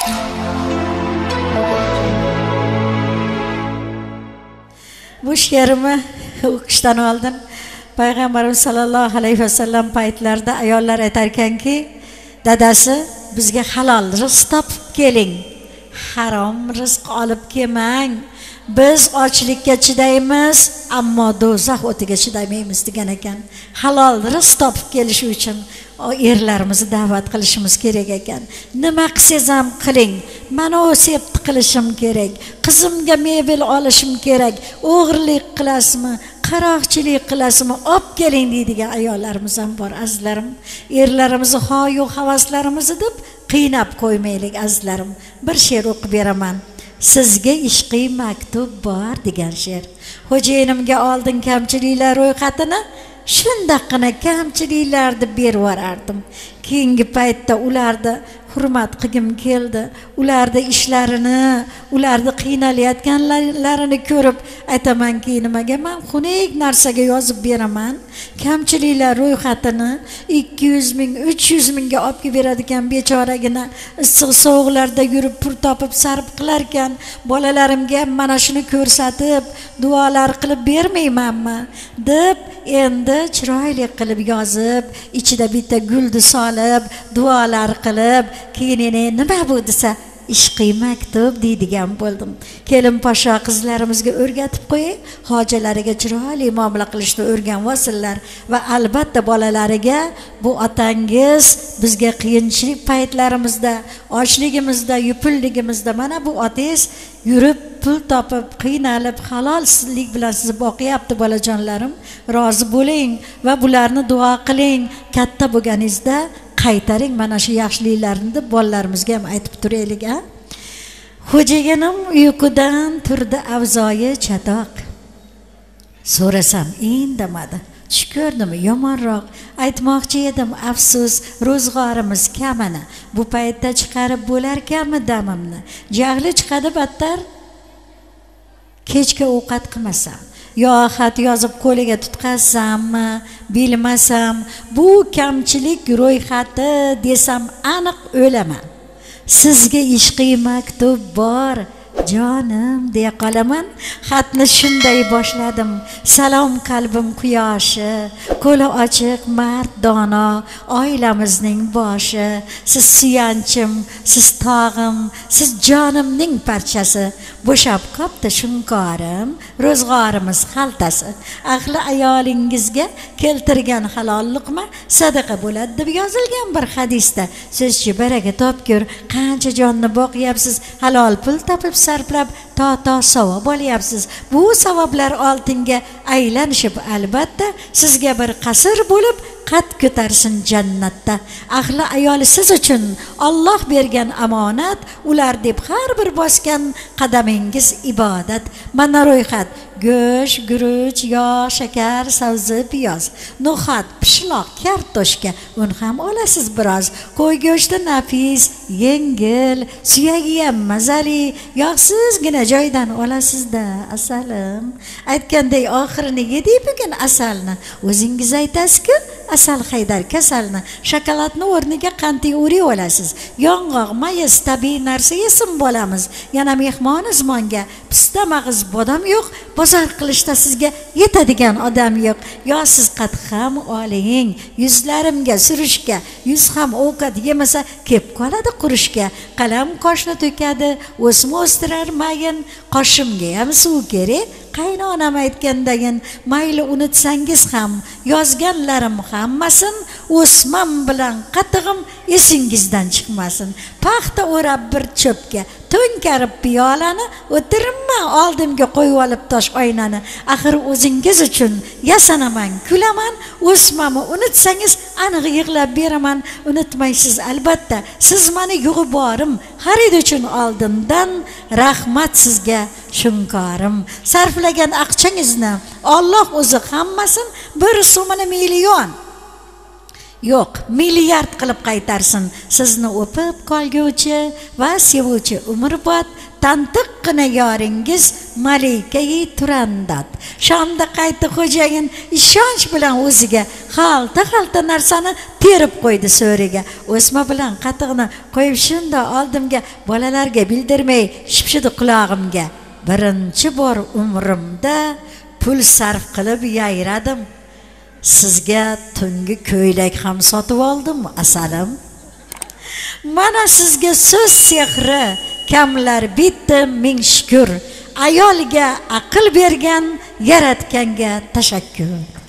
Bu she'rimni o'qishdan oldin Payg'ambarimiz sollallohu alayhi vasallam paytlarida ayollar aytar ekanki, dadasi bizga halol rizq topib keling, harom rizq olib kelmang. Biz ochlikka chidaymiz, ammo do'zax o'tiga chidamaymiz degan ekan. Halol rizq topib kelish uchun erlarimizni da'vat qilishimiz kerak ekan. Nima qilsangiz ham qiling. Mana o'sibni qilishim kerak. Qizimga mebel olishim kerak. O'g'irlik qilasizmi? Qaroqchilik qilasizmi? Olib keling deydigan ayollarimiz ham bor, azizlarim. Erlarimizni xoyu havaslarimizni deb qiynab qo'ymaylik, azizlarim. Bir she'r o'qib beraman. Sizga ishqiy maktub bor degan she'r. Xo'jayinimga oldin kamchiliklar ro'yxatini shundaqgina kamchiliklarni berib yuborardim. Keyingi paytda ularni hurmat qilgim keldi. Ularni ishlarini, ularni qiynalayotganlarini ko'rib aytamanki, nimaga men xunuk narsaga yozib beraman? Kamchiliklar ro'yxatini 200 ming, 300 mingga olib beradigan bechoragina issiq sovuqlarda yurib pul topib sarf qilar ekan, bolalarimga mana shuni ko'rsatib, duolar qilib bermaymanmi deb endi chiroyli qilib yozib, ichida bitta gulni solib, duolar qilib, keyin nima bu desa ishqiy maktub deydigan bo'ldim. Kelin poshsho qizlarimizga o'rgatib qo'ying, hojalariga chiroyli muomala qilishni o'rganvasinlar va albatta bolalariga bu otangiz bizga qiyinchilik paytlarimizda, ochligimizda, yupilligimizda mana bu otangiz yurib pul topib, qiynalib, halolsizlik bilan sizni boqyapti bolajonlarim. Rozi bo'ling va bularni duo qiling. Katta bo'lganingizda qaytaring mana shu yaxshiliklarni deb bolalarimizga ham aytib turaylik, a? Xo'jayinim uyqudan turdi avzoyi chatoq. So'rasam indamadi. Tush ko'rdimi yomonroq? Aytmoqchi edim, afsus, ro'zg'orimiz kamini. Bu paytda chiqarib bo'larkanmi damimni? Jahli chiqadi battar. Kechga ovqat qilmasam, yo xat yozib qo'liga tutqazsammi, bilmasam, bu kamchilik ro'yxati desam aniq o'laman. Sizga ishqiy maktub bor, jonim deya qolaman. Xatni shunday boshladim. Salom qalbim quyoshi, qo'li ochiq mard dono, oilamizning boshi. Siz suyanchim, siz tog'im, siz jonimning parchasi. Bo'shab qopti shunkorim, ro'zg'orimiz xaltasi. Ahli ayolingizga keltirgan halol luqma sadaqa bo'ladi deb yozilgan bir hadisda. Sizchi baraka topgur, qancha jonni boqyapsiz, halol pul topib sarflab to savob olyapsiz. Bu savoblar oltinga aylanishib albatta sizga bir qasr bo'lib qad ko'tarsin jannatda. Ahli ayoli siz uchun Alloh bergan amonat, ular deb har bir bosgan qadamingiz ibodat. Mana ro'yxat: go'sht, guruch, yog', shakar, sabzi, piyoz, no'xat, pishloq, kartoshka, uni ham olasiz biroz. Qo'y go'shti nafis, yengil, suyagi ham mazali, yog'sizgina joydan olasizda asalim. Aytganday oxirini yedik bugun asalni. O'zingiz aytasiz-ku, asal haydar kasalni. Shokoladni o'rniga qantiy o'rib olasiz. Yong'oq, mayiz, tabiiy narsa yesin bolamiz. Yana mehmonizmonga pista, mag'iz, bodom yo'q. Bozor qilishda sizga yetadigan odam yo'q. Yo siz qatiq ham oling, yuzlarimga surishga. Yuz ham ovqat yemasa kep qoladi qurishga. Qalam qoshni to'kadi, o'sma o'stirar mayin, qoshimga ham suv kerak. Qaynonam aytgandayin, mayli unutsangiz ham, yozganlarim hammasin, o'smam bilan qatig'im esingizdan chiqmasin. Paxta o'rab bir cho'pga to'nkarib piyolani o'tirma oldimga qo'yib olib tosh oynani. Axir o'zingiz uchun yasanaman, kulaman, o'smamni unutsangiz aniq yig'lab beraman. Unutmaysiz albatta. Siz meni yug'ib xarid uchun oldindan rahmat sizga shunkorim. Sarflagan aqchangizni Alloh o'zi hammasin bir so'mini million yo'q, milliard qilib qaytarsin. Sizni o'pib qolguvchi va sevuvchi umrbod tantiqqina yoringiz Malika-yi Turandat. Shomda qayta xo'jayin ishonch bilan o'ziga xalta narsani terib qo'ydi so'riga. O'sma bilan qatiqni qo'yib shunda oldimga, bolalarga bildirmay shipshidi qulog'imga. Birinchi bor umrimda pul sarf qilib yayradim. Sizga tungi ko'ylak ham sotib oldim, asalim. Mana sizga so'z sehri, kamlar bitdi, ming shukr. Ayolga aql bergan yaratganga tashakkur.